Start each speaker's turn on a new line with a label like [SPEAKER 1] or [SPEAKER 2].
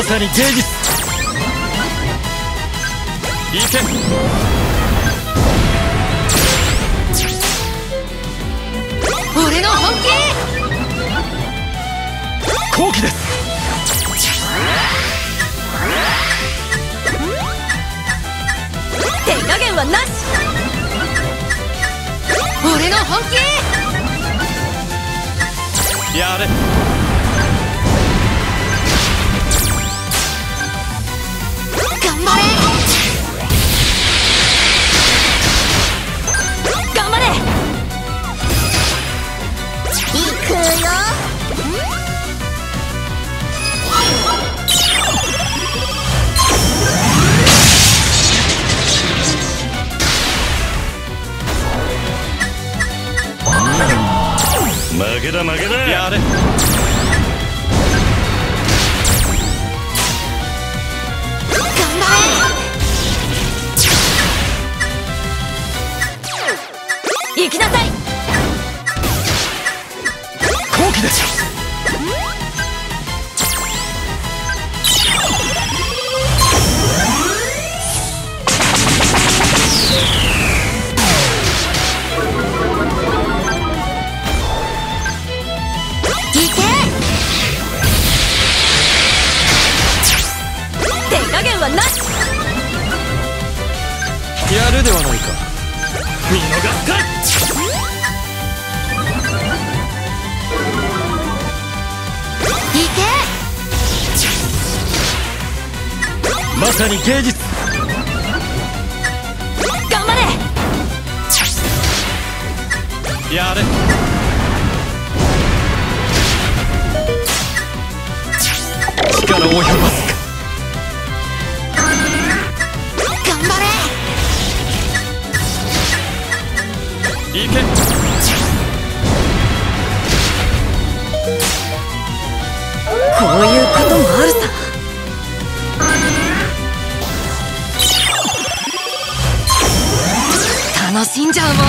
[SPEAKER 1] さに芸術。行け。
[SPEAKER 2] 俺の本気。
[SPEAKER 1] 好機です。
[SPEAKER 2] 手加減はなし。俺の本気。
[SPEAKER 1] やれ。
[SPEAKER 2] 頑張れ。頑張れ。いくよ。
[SPEAKER 1] 負けだ負けだ。やれ。
[SPEAKER 2] 頑張れ。行きなさい。
[SPEAKER 1] 好機です。
[SPEAKER 2] なし。
[SPEAKER 1] やるではないか。見逃すか。
[SPEAKER 2] いけ。
[SPEAKER 1] まさに芸術。
[SPEAKER 2] 頑張れ。
[SPEAKER 1] やれ。力を及ばすか。行け。
[SPEAKER 2] こういうこともあるさ。楽しんじゃうも